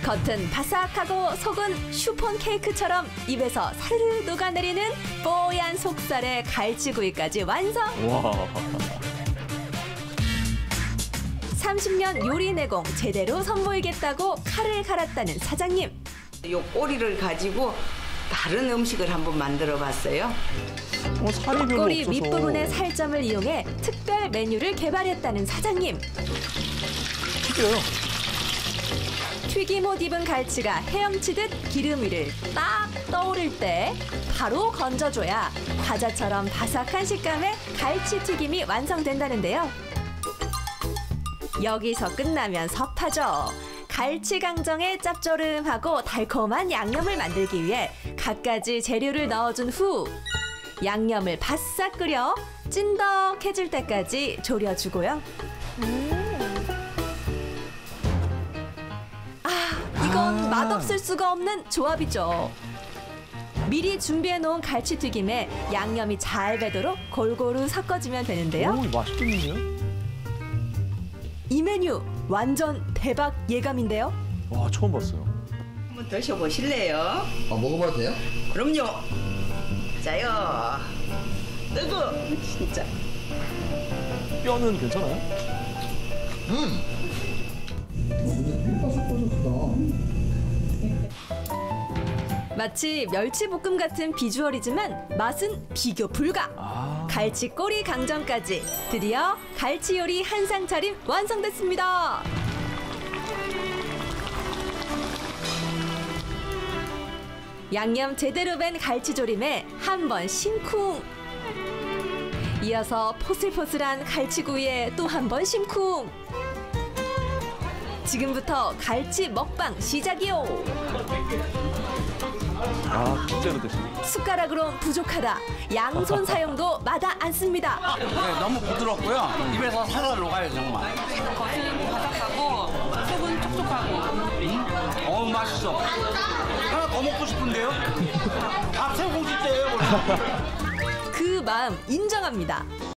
겉은 바삭하고 속은 슈폰 케이크처럼 입에서 사르르 녹아내리는 뽀얀 속살의 갈치구이까지 완성! 와. 30년 요리 내공 제대로 선보이겠다고 칼을 갈았다는 사장님. 이 꼬리를 가지고 다른 음식을 한번 만들어 봤어요. 살이 별로 꼬리 없어서. 밑부분의 살점을 이용해 특별 메뉴를 개발했다는 사장님. 튀겨요. 튀김옷 입은 갈치가 헤엄치듯 기름 위를 딱 떠오를 때 바로 건져줘야 과자처럼 바삭한 식감의 갈치 튀김이 완성된다는데요. 여기서 끝나면 섭하죠. 갈치 강정에 짭조름하고 달콤한 양념을 만들기 위해 갖가지 재료를 넣어준 후 양념을 바싹 끓여 찐덕해질 때까지 졸여주고요. 이건 맛없을 수가 없는 조합이죠. 미리 준비해놓은 갈치튀김에 양념이 잘 배도록 골고루 섞어주면 되는데요. 오, 맛있겠는데요? 이 메뉴 완전 대박 예감인데요. 와, 처음 봤어요. 한번 드셔보실래요? 아, 먹어봐도 돼요? 그럼요. 자요. 뜨거. 진짜. 뼈는 괜찮아요? 근데 되게 바삭바삭하다. 마치 멸치볶음 같은 비주얼이지만 맛은 비교 불가. 갈치 꼬리 강정까지 드디어 갈치 요리 한상 차림 완성됐습니다. 양념 제대로 밴 갈치조림에 한 번 심쿵. 이어서 포슬포슬한 갈치구이에 또 한 번 심쿵. 지금부터 갈치 먹방 시작이요. 아, 진짜로 드시네. 숟가락으론 부족하다. 양손 사용도 마다 않습니다. 네, 너무 부드럽고요. 입에서 살살 녹아요, 정말. 겉은 바삭하고 속은 촉촉하고. 어우, 맛있어. 하나 더 먹고 싶은데요? 밥 세 공기째예요, 원래. 그 마음 인정합니다.